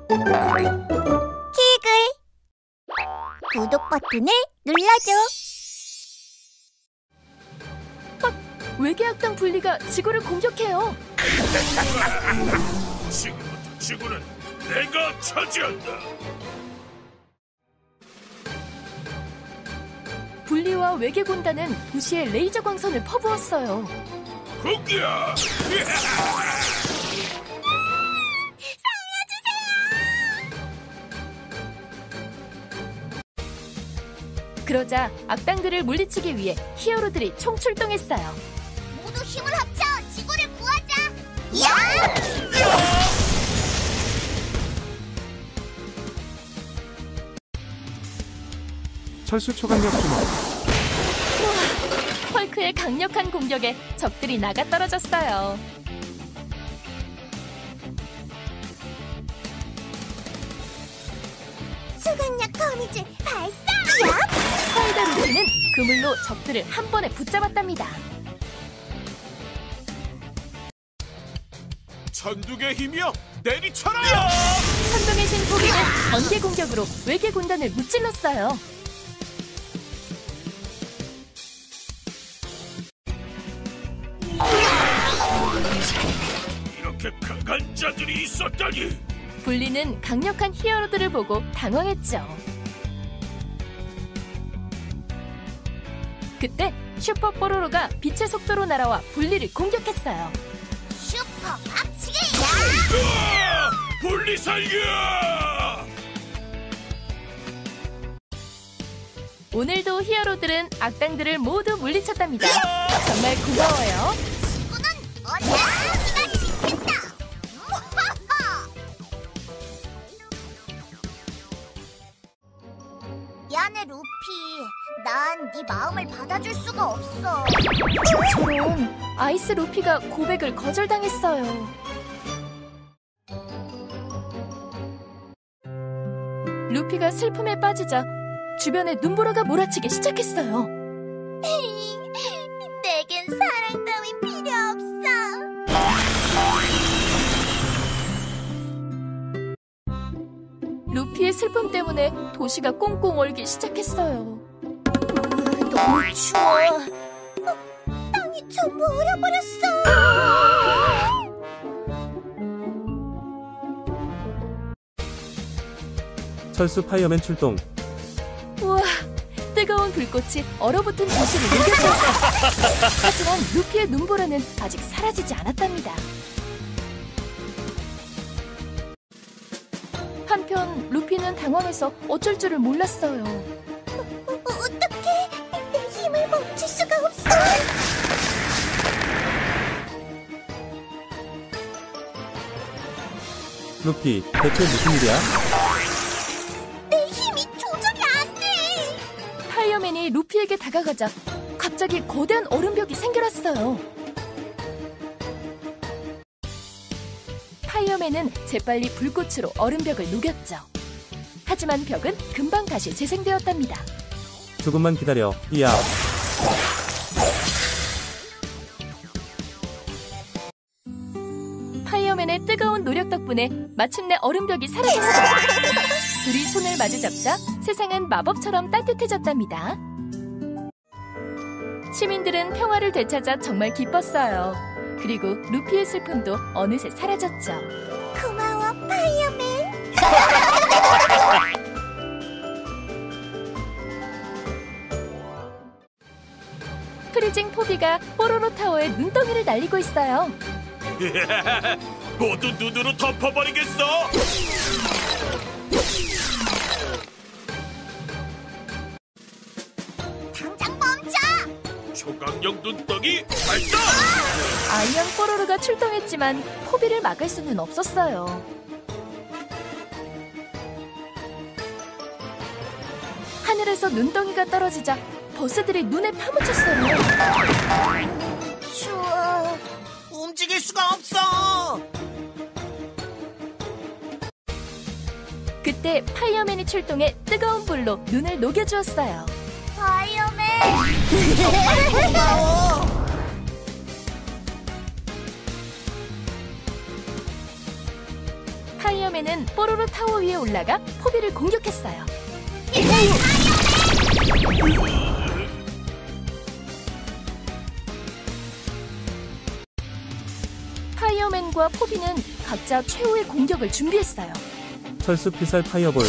키글 구독 버튼을 눌러줘. 외계악당 분리가 지구를 공격해요. 지금부터 지구는 내가 차지한다. 분리와 외계군단은 도시에 레이저 광선을 퍼부었어요. 거기야! 그러자 악당들을 물리치기 위해 히어로들이 총출동했어요. 모두 힘을 합쳐 지구를 구하자. 야! 철수 초강력 주먹. 헐크의 강력한 공격에 적들이 나가떨어졌어요. 초강력 거미줄 발사! 스파이더 루피는 그물로 적들을 한 번에 붙잡았답니다. 천둥의 힘이여 내리쳐라! 천둥의 신 토비는 번개 공격으로 외계 군단을 무찔렀어요. 이렇게 강한 자들이 있었다니! 분리는 강력한 히어로들을 보고 당황했죠. 그때 슈퍼 뽀로로가 빛의 속도로 날아와 분리를 공격했어요. 슈퍼 박치기! 으아! 분리 살려! 오늘도 히어로들은 악당들을 모두 물리쳤답니다. 정말 고마워요. 지구는 언제나 지킨다! 미안해 루피, 난 네 마음을 받아줄 수가 없어. 저런 아이스 루피가 고백을 거절당했어요. 루피가 슬픔에 빠지자 주변에 눈보라가 몰아치기 시작했어요. 내겐 사랑 따윈 필요 없어. 루피의 슬픔 때문에 도시가 꽁꽁 얼기 시작했어요. 너무 추워. 땅이 전부 얼어버렸어. 철수 파이어맨 출동. 우와, 뜨거운 불꽃이 얼어붙은 도시를 녹여주었어요. 하지만 루피의 눈보라는 아직 사라지지 않았답니다. 한편 루피는 당황해서 어쩔 줄을 몰랐어요. 어떡해? 내 힘을 멈출 수가 없어. 루피, 대체 무슨 일이야? 내 힘이 조절이 안 돼. 파이어맨이 루피에게 다가가자 갑자기 거대한 얼음벽이 생겨났어요. 파이어맨은 재빨리 불꽃으로 얼음벽을 녹였죠. 하지만 벽은 금방 다시 재생되었답니다. 조금만 기다려. 이야. 파이어맨의 뜨거운 노력 덕분에 마침내 얼음벽이 사라졌어요. 둘이 손을 마주잡자 세상은 마법처럼 따뜻해졌답니다. 시민들은 평화를 되찾아 정말 기뻤어요. 그리고 루피의 슬픔도 어느새 사라졌죠. 고마워 파이어맨. 프리징 포비가 뽀로로 타워에 눈덩이를 날리고 있어요. 모두 눈으로 덮어버리겠어! 당장 멈춰. 초강력 눈덩이 발사! 아이언 뽀로로가 출동했지만 포비를 막을 수는 없었어요. 하늘에서 눈덩이가 떨어지자 버스들이 눈에 파묻혔어요. 추워. 움직일 수가 없어. 그때 파이어맨이 출동해 뜨거운 불로 눈을 녹여주었어요. 파이어맨. 정말 고마워. 파이어맨은 뽀로로 타워 위에 올라가 포비를 공격했어요. 파이어맨과 포비는 각자 최후의 공격을 준비했어요. 철수 필살 파이어볼.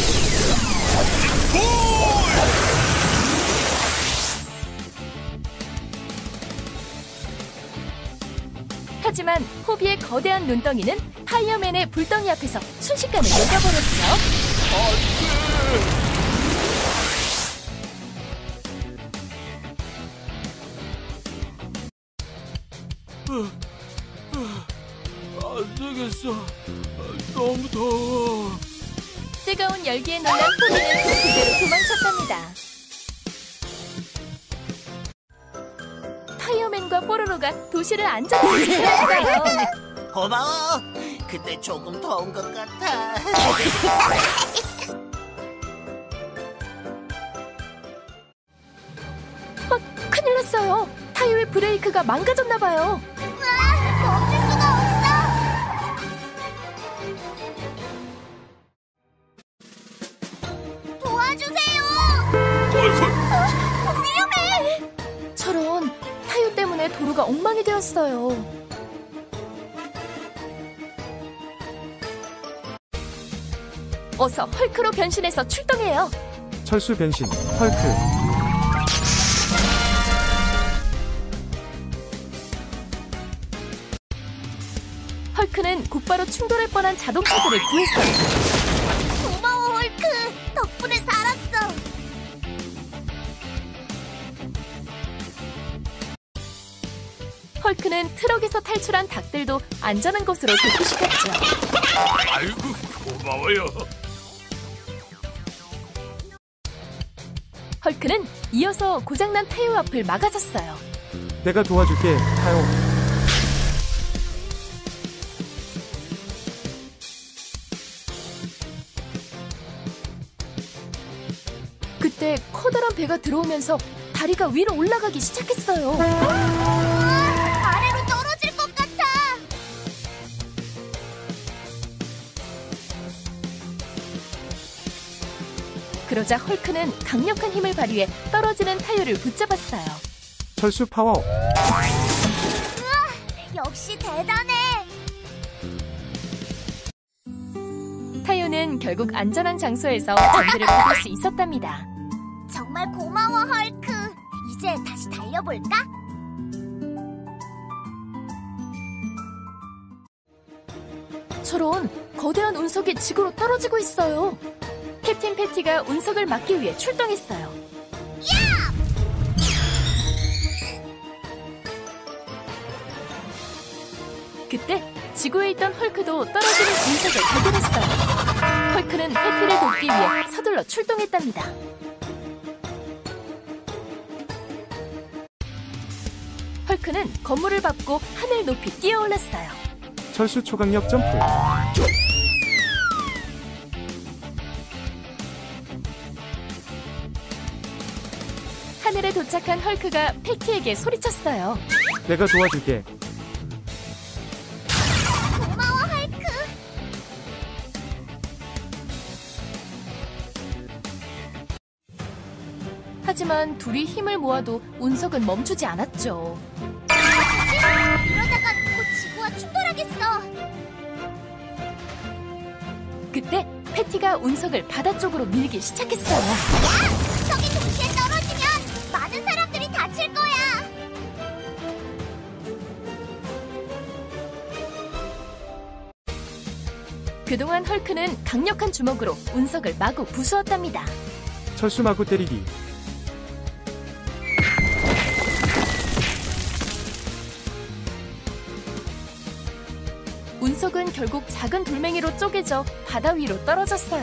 하지만 포비의 거대한 눈덩이는 파이어맨의 불덩이 앞에서 순식간에 녹아버렸죠. 안 되겠어. 너무 더워. 뜨거운 열기에 놀란 포비는 그대로 도망쳤답니다. 파이어맨과 뽀로로가 도시를 안전하게 지켜냈어요. 고마워. 근데 조금 더운 것 같아. 큰일 났어요. 타이어의 브레이크가 망가졌나봐요. 멈출 수가 없어. 도와주세요. 아이고, 위험해. 저런, 타이어 때문에 도로가 엉망이 되었어요. 어서 헐크로 변신해서 출동해요. 철수 변신. 헐크. 헐크는 곧바로 충돌할 뻔한 자동차들을 구했어요. 고마워 헐크. 덕분에 살았어. 헐크는 트럭에서 탈출한 닭들도 안전한 곳으로 대피시켰죠. 아이고, 고마워요. 헐크는 이어서 고장난 타이어 앞을 막아섰어요. 내가 도와줄게. 타요. 그때 커다란 배가 들어오면서 다리가 위로 올라가기 시작했어요. 아래로 떨어질 것 같아. 그러자 헐크는 강력한 힘을 발휘해 떨어지는 타이어를 붙잡았어요. 철수 파워. 역시 대단해. 타이어는 결국 안전한 장소에서 전기를 받을 수 있었답니다. 정말 고마워 헐크. 이제 다시 달려볼까? 저런, 거대한 운석이 지구로 떨어지고 있어요. 캡틴 패티가 운석을 막기 위해 출동했어요. 그때 지구에 있던 헐크도 떨어지는 운석을 발견했어요. 헐크는 패티를 돕기 위해 서둘러 출동했답니다. 헐크는 건물을 밟고 하늘 높이 뛰어올랐어요. 철수 초강력 점프. 하늘에 도착한 헐크가 패티에게 소리쳤어요. 내가 도와줄게. 고마워 헐크. 하지만 둘이 힘을 모아도 운석은 멈추지 않았죠. 이러다가 곧 지구와 충돌하겠어. 그때 패티가 운석을 바다 쪽으로 밀기 시작했어요. 저기 동시에 떨어지면 많은 사람들이 다칠 거야. 그동안 헐크는 강력한 주먹으로 운석을 마구 부수었답니다. 철수 마구 때리기. 운석은 결국 작은 돌멩이로 쪼개져 바다 위로 떨어졌어요.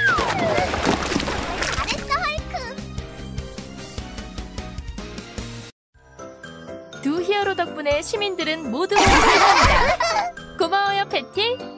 잘했어 헐크. 두 히어로 덕분에 시민들은 모두 살아납니다. 고마워요, 패티.